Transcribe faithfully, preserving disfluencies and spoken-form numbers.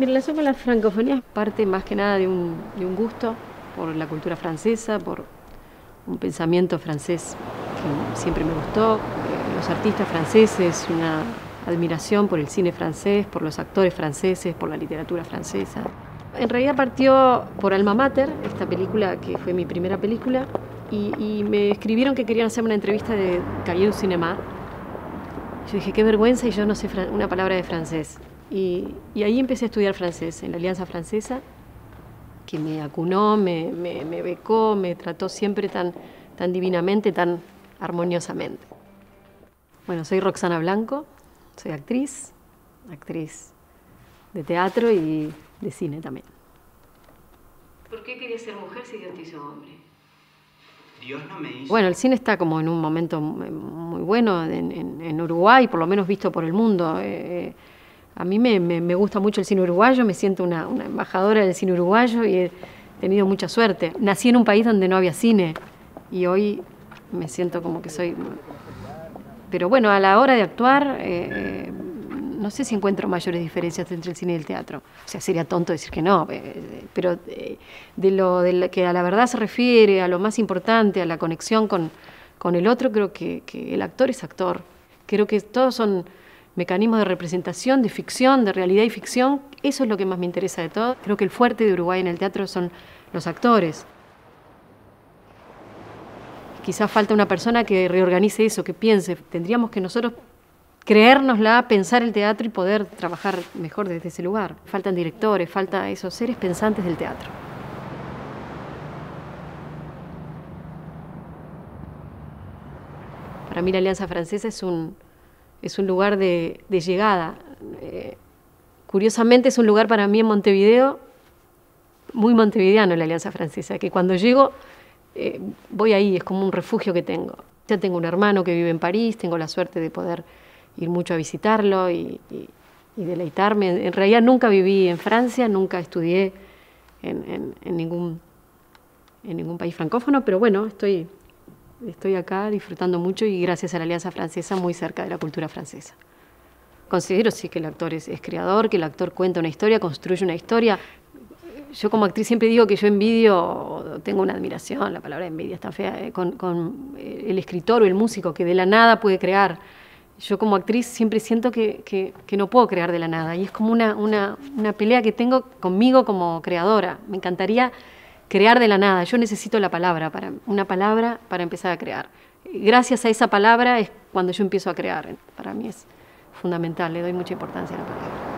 Mi relación con la francofonía parte más que nada de un, de un gusto por la cultura francesa, por un pensamiento francés que siempre me gustó, los artistas franceses, una admiración por el cine francés, por los actores franceses, por la literatura francesa. En realidad partió por Alma Mater, esta película que fue mi primera película, y, y me escribieron que querían hacerme una entrevista de Cahiers du Cinéma. Yo dije, qué vergüenza, y yo no sé una palabra de francés. Y, y ahí empecé a estudiar francés, en la Alianza Francesa, que me acunó, me, me, me becó, me trató siempre tan, tan divinamente, tan armoniosamente. Bueno, soy Roxana Blanco, soy actriz, actriz de teatro y de cine también. ¿Por qué querías ser mujer si Dios te hizo hombre? Dios no me hizo... Bueno, el cine está como en un momento muy bueno en, en, en Uruguay, por lo menos visto por el mundo. Eh, a mí me, me, me gusta mucho el cine uruguayo, me siento una, una embajadora del cine uruguayo y he tenido mucha suerte. Nací en un país donde no había cine y hoy me siento como que soy... Pero bueno, a la hora de actuar, eh, no sé si encuentro mayores diferencias entre el cine y el teatro. O sea, sería tonto decir que no, eh, pero eh, de lo de la, que a la verdad se refiere, a lo más importante, a la conexión con, con el otro, creo que, que el actor es actor. Creo que todos son mecanismos de representación, de ficción, de realidad y ficción. Eso es lo que más me interesa de todo. Creo que el fuerte de Uruguay en el teatro son los actores. Quizás falta una persona que reorganice eso, que piense. Tendríamos que nosotros creérnosla, pensar el teatro y poder trabajar mejor desde ese lugar. Faltan directores, falta esos seres pensantes del teatro. Para mí la Alianza Francesa es un, es un lugar de, de llegada. Eh, curiosamente es un lugar para mí en Montevideo, muy montevideano la Alianza Francesa, que cuando llego eh, voy ahí, es como un refugio que tengo. Ya tengo un hermano que vive en París, tengo la suerte de poder ir mucho a visitarlo y, y, y deleitarme. En realidad nunca viví en Francia, nunca estudié en, en, en, ningún, en ningún país francófono, pero bueno, estoy, estoy acá disfrutando mucho y gracias a la Alianza Francesa muy cerca de la cultura francesa. Considero sí que el actor es, es creador, que el actor cuenta una historia, construye una historia. Yo como actriz siempre digo que yo envidio, tengo una admiración, la palabra envidia está fea, eh, con, con el escritor o el músico que de la nada puede crear. Yo como actriz siempre siento que, que, que no puedo crear de la nada y es como una, una, una pelea que tengo conmigo como creadora. Me encantaría crear de la nada, yo necesito la palabra, para, una palabra para empezar a crear. Gracias a esa palabra es cuando yo empiezo a crear, para mí es fundamental, le doy mucha importancia a la palabra.